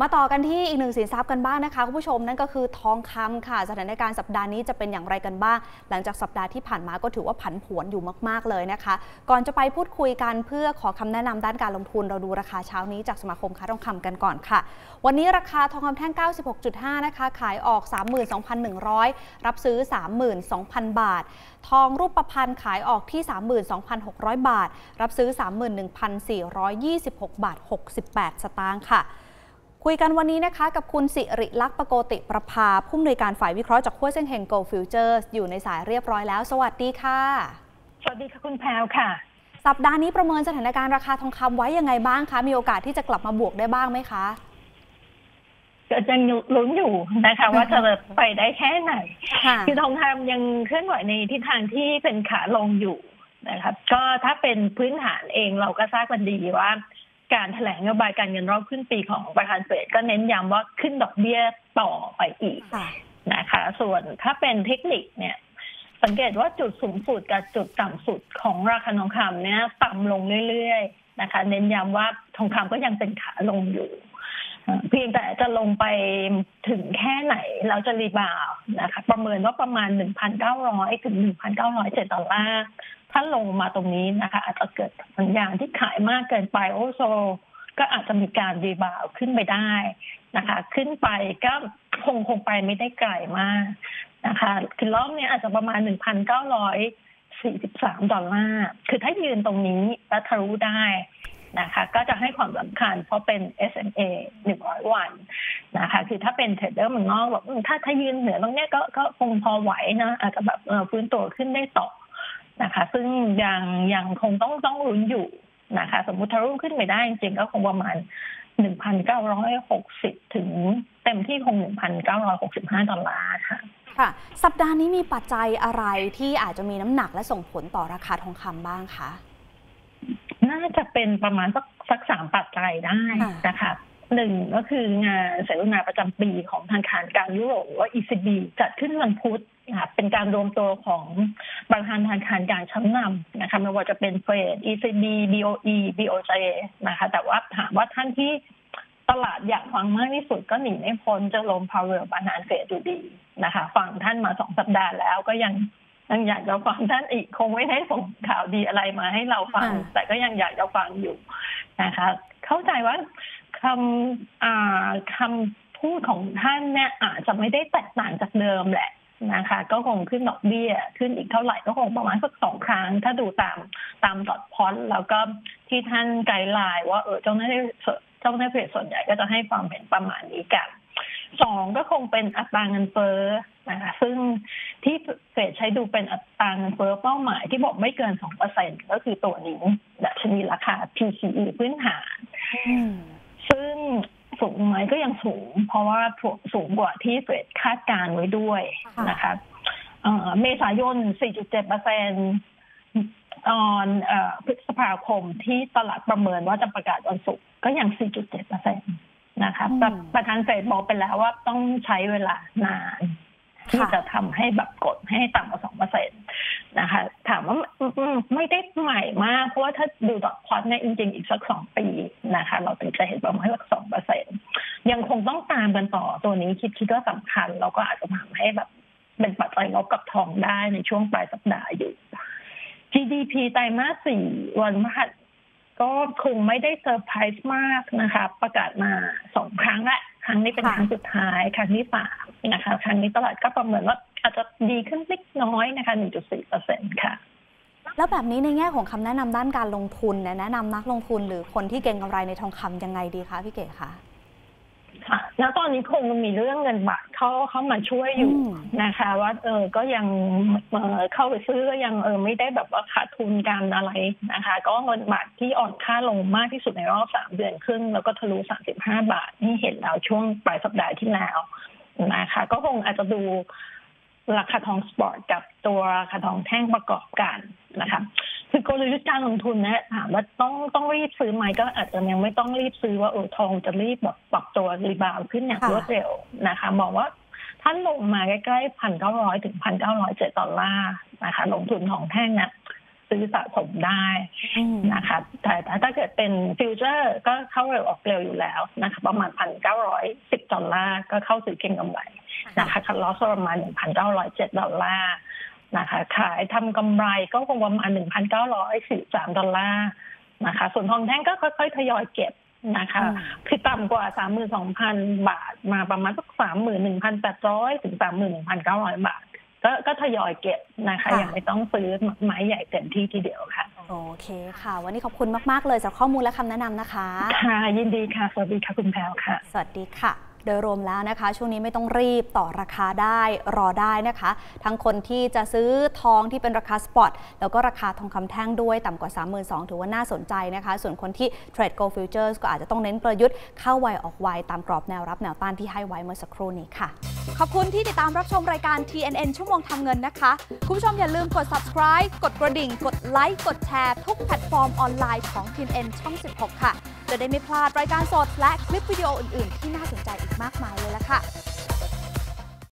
มาต่อกันที่อีกหนึ่งสินทรัพย์กันบ้างนะคะคุณผู้ชมนั่นก็คือทองคำค่ะสถานการณ์สัปดาห์นี้จะเป็นอย่างไรกันบ้างหลังจากสัปดาห์ที่ผ่านมาก็ถือว่าผันผวนอยู่มากๆเลยนะคะก่อนจะไปพูดคุยกันเพื่อขอคำแนะนำด้านการลงทุนเราดูราคาเช้านี้จากสมาคมค้าทองคำกันก่อนค่ะวันนี้ราคาทองคำแท่ง 96.5 นะคะขายออก 32,100 รับซื้อ 32,000 บาททองรูปพรรณขายออกที่ 32,600 บาทรับซื้อ 31,426 บาท 68 สตางค์ค่ะคุยกันวันนี้นะคะกับคุณสิริลักษณ์ ปโกติประภาผู้อำนวยการฝ่ายวิเคราะห์จากขั้วเส้นเฮงโกลด์ฟิวเจอร์สอยู่ในสายเรียบร้อยแล้วสวัสดีค่ะสวัสดีค่ะคุณแพรวค่ะสัปดาห์นี้ประเมินสถานการณ์ราคาทองคำไว้ยังไงบ้างคะมีโอกาสที่จะกลับมาบวกได้บ้างไหมคะก็ยังลุ้นอยู่นะคะว่าจะไปได้แค่ไหนคือทองคำยังเคลื่อนไหวในทิศทางที่เป็นขาลงอยู่นะครับก็ถ้าเป็นพื้นฐานเองเราก็ทราบกันดีว่าการแถลงนโยบายการเงินรอบขึ้นปีของประธานเฟดก็เน้นย้ำว่าขึ้นดอกเบี้ยต่อไปอีกนะคะส่วนถ้าเป็นเทคนิคเนี่ยสังเกตว่าจุดสูงสุดกับจุดต่ำสุดของราคาทองคำเนี่ยต่ำลงเรื่อยๆนะคะเน้นย้ำว่าทองคำก็ยังเป็นขาลงอยู่เพียงแต่จะลงไปถึงแค่ไหนเราจะรีบาวนะคะประเมินว่าประมาณ 1,900 ถึง 1,907 ดอลลาร์ถ้าลงมาตรงนี้นะคะอาจจะเกิดสัญญาณที่ขายมากเกินไปโอโซก็อาจจะมีการรีบาวขึ้นไปได้นะคะขึ้นไปก็คงไปไม่ได้ไกลมากนะคะคือรอบนี้อาจจะประมาณ 1,943 ดอลลาร์คือถ้ายืนตรงนี้แล้วทะลุได้นะคะก็จะให้ความสำคัญเพราะเป็น SMA 100 วันนะคะคือถ้าเป็นเทรดเดอร์มันนอกแบบถ้ายืนเหนือตรงนี้ก็คงพอไหวนะอาจจะแบบฟื้นตัวขึ้นได้ต่อนะคะซึ่งยังคงต้องลุ้นอยู่นะคะสมมุติทะลุขึ้นไปได้จริงๆก็คงประมาณ 1,960 ถึงเต็มที่คง 1,965 ดอลลาร์ค่ะค่ะสัปดาห์นี้มีปัจจัยอะไรที่อาจจะมีน้ำหนักและส่งผลต่อราคาทองคำบ้างคะน่าจะเป็นประมาณสัก3 ปัจจัยได้นะคะหนึ่งก็คืองานเสวนาประจำปีของธนาคารกลางยุโรปว่า ECB จัดขึ้นวันพุธนะคะเป็นการรวมตัวของประธานธนาคารกลางชั้นนำนะคะไม่ว่าจะเป็นเฟด ECB BOE BOJ นะคะแต่ว่าถามว่าท่านที่ตลาดอยากฟังมากที่สุดก็หนีไม่พ้นเจอโรม พาวเวลประธานเฟดอยู่ดีนะคะฟังท่านมา2 สัปดาห์แล้วก็ยังอยากจะฟังท่านอีกคงไม่ได้ส่งข่าวดีอะไรมาให้เราฟังแต่ก็ยังอยากจะฟังอยู่นะคะเข้าใจว่าคำพูดของท่านเนี่ยอาจจะไม่ได้แตกต่างจากเดิมแหละนะคะก็คงขึ้นดอกเบี้ยขึ้นอีกเท่าไหร่ก็คงประมาณสัก2 ครั้งถ้าดูตามดอทพอตแล้วก็ที่ท่านไกด์ไลน์ว่าเจ้าหน้าที่เฟดส่วนใหญ่ก็จะให้ความเห็นประมาณนี้กัน2ก็คงเป็นอัตราเงินเฟ้อนะคะซึ่งที่เฟดใช้ดูเป็นอัตราเงินเฟ้อเป้าหมายที่บอกไม่เกิน 2% ก็คือตัวนี้ดัชนีราคา PCE พื้นฐานซึ่งสูงไหมก็ยังสูงเพราะว่าสูงกว่าที่เฟดคาดการไว้ด้วยนะคะเมษายน 4.7% ตอนพฤษภาคมที่ตลาดประเมินว่าจะประกาศวันศุกร์ก็ยัง 4.7% นะคะประธานเฟดบอกไปแล้วว่าต้องใช้เวลานานที่จะทำให้แบบกดให้ต่ำกว่า 2% นะคะถามว่าไม่ได้ใหม่มากเพราะว่าถ้าดูดอทพอตเนี่ยจริงๆอีกสัก2 ปีนะคะเราถึงจะเห็นประมาณสัก 2% ยังคงต้องตามกันต่อตัวนี้คิดว่าสำคัญแล้วก็อาจจะทำให้แบบเป็นปัจจัยลบกับทองได้ในช่วงปลายสัปดาห์อยู่ GDP ไตรมาส 4วันพฤหัสก็คงไม่ได้เซอร์ไพรส์มากนะคะประกาศมา2 ครั้งละครั้งนี้เป็นครั้งสุดท้ายครั้งที่3นะคะครั้งนี้ตลาดก็ประเมินว่าอาจจะดีขึ้นเล็กน้อยนะคะ 1.4% ค่ะแล้วแบบนี้ในแง่ของคำแนะนำด้านการลงทุนแนะนำนักลงทุนหรือคนที่เก็งกำไรในทองคำยังไงดีคะพี่เก๋คะค่ะแล้วตอนนี้คงมีเรื่องเงินบาทเข้ามาช่วยอยู่นะคะว่าก็ยังเข้าไปซื้อก็ยังไม่ได้แบบว่าขาดทุนกันอะไรนะคะก็เงินบาทที่อ่อนค่าลงมากที่สุดในรอบ3 เดือนครึ่งแล้วก็ทะลุ35 บาทนี่เห็นแล้วช่วงปลายสัปดาห์ที่แล้วนะคะก็คงอาจจะดูราคาทองสปอร์ตกับตัวราคาทองแท่งประกอบกันนะคะคือกลยุทธ์การลงทุนเนี่ยถามว่าต้องรีบซื้อไหมก็อาจจะยังไม่ต้องรีบซื้อว่าทองจะรีบแบบปรับตัวรีบาวขึ้นอย่างรวดเร็วนะคะมองว่าท่านลงมาใกล้ๆ 1,900 ถึง 1,907 ดอลลาร์นะคะลงทุนทองแท่งนะซื้อสะสมได้นะคะแต่ถ้าเกิดเป็นฟิวเจอร์ก็เข้าเร็วออกเร็วอยู่แล้วนะคะประมาณ$1,910ก็เข้าซื้อเก็งกำไรนะคะคัดลอสประมาณ$1,907นะคะขายทำกำไรก็คงประมาณ$1,943นะคะส่วนทองแท่งก็ค่อยๆทยอยเก็บนะคะคือต่ำกว่า 32,000 บาทมาประมาณสัก 31,800 ถึง 31,900 บาทก็ทยอยเก็บนะคะยังไม่ต้องซื้อไม้ใหญ่เต็มที่ทีเดียวค่ะโอเคค่ะวันนี้ขอบคุณมากๆเลยสำหรับข้อมูลและคำแนะนำนะคะค่ะยินดีค่ะสวัสดีค่ะคุณแพรวค่ะสวัสดีค่ะโดยรวมแล้วนะคะช่วงนี้ไม่ต้องรีบต่อราคาได้รอได้นะคะทั้งคนที่จะซื้อทองที่เป็นราคาสปอตแล้วก็ราคาทองคำแท่งด้วยต่ำกว่า 32,000 ถือว่าน่าสนใจนะคะส่วนคนที่เทรด Gold Futures ก็อาจจะต้องเน้นกลยุทธ์เข้าไวออกไวตามกรอบแนวรับแนวต้านที่ให้ไว้เมื่อสักครู่นี้ค่ะขอบคุณที่ติดตามรับชมรายการ TNN ชั่วโมงทำเงินนะคะคุณผู้ชมอย่าลืมกด subscribe กดกระดิ่งกดไลค์กดแชร์ทุกแพลตฟอร์มออนไลน์ของ TNN ช่อง 16 ค่ะจะได้ไม่พลาดรายการสดและคลิปวิดีโออื่นๆที่น่าสนใจอีกมากมายเลยล่ะค่ะ